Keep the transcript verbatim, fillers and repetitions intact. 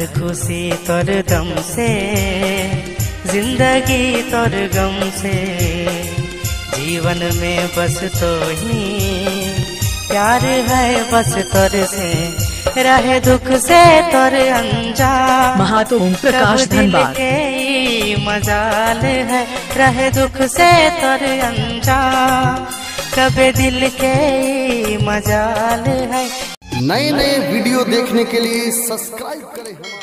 हर खुशी तोर दम से, जिंदगी तोर गम से, जीवन में बस तो ही प्यार है बस तोर से, रहे दुख से तोर अनजान। महातो ओम प्रकाश धनबाद के मजाल है, रहे दुख से तोर अनजान, कभी दिल के मजाल है। नए नए वीडियो देखने के लिए सब्सक्राइब करें।